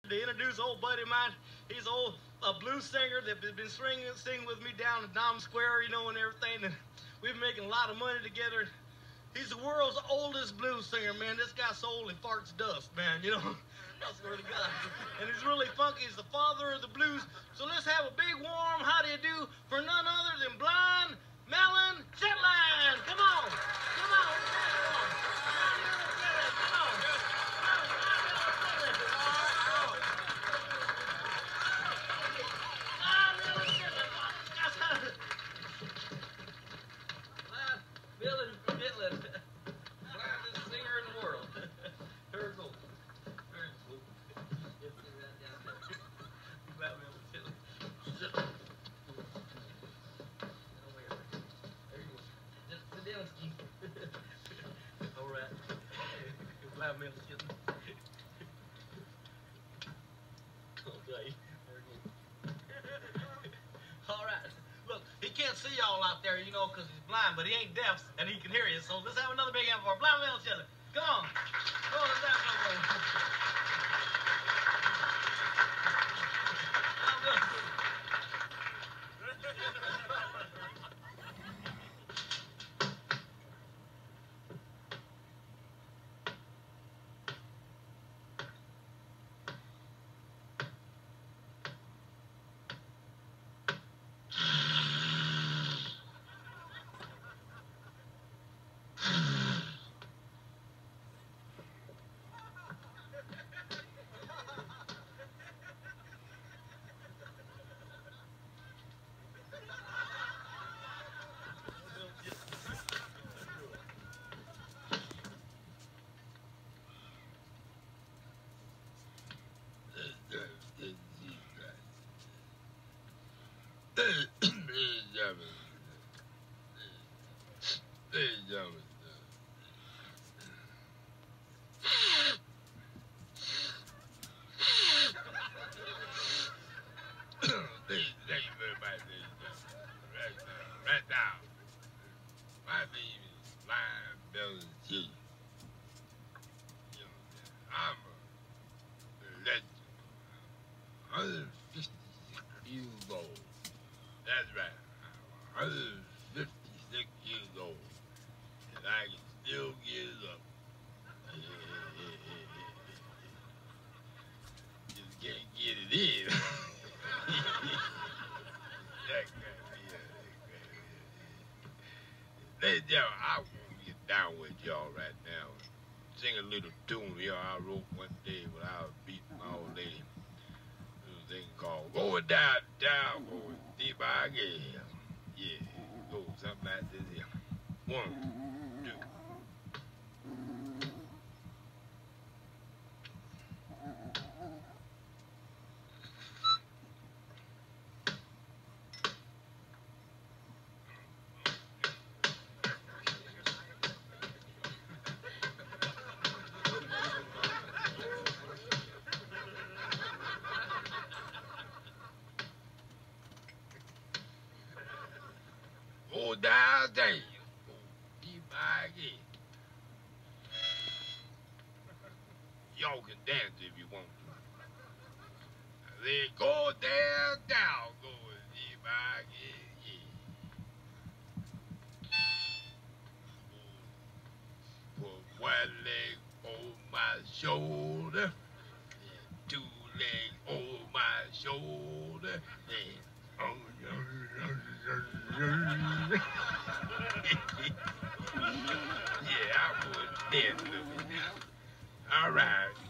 To introduce old buddy of mine. He's a blues singer that has been singing with me down at Dom Square, you know, and everything. And we've been making a lot of money together. He's the world's oldest blues singer, man. This guy's so old he farts dust, man, you know. I swear to God. And he's really funky. He's the father of the blues. So let's have a big warm how do you do for none other than blind Melon Chitlin. Come on. Come on. Melon Chitlin, blindest singer in the world. Very cool. Very cool. Just sit right down there. Black Melon Chitlin. There you go. Just sit down, Steve. All right. Black Melon Chitlin. Okay. Very good. All right. Look, he can't see y'all out there, you know, because he's blind, but he ain't deaf, and he can hear you. So let's have another big hand for Blind Melon Chitlin. Come on. Go on, let's have another one. Right now, my name is Blind Melon Chitlin. You know, I'm a legend. 156 years old. That's right. I'm 156 years old. And I can still get it up. Just can't get it in. Ladies and gentlemen, I want to get down with y'all right now. Sing a little tune here I wrote one day when I was beating my old lady. This thing called Going Down, Down, Going Deep Again. Yeah, go something like this here. 1, 2. Go down there. Go deep again. Y'all can dance if you want to. They go down, down, go deep again. Yeah. Put one leg on my shoulder, and 2 legs on my shoulder, and yeah, I was dead looking. All right.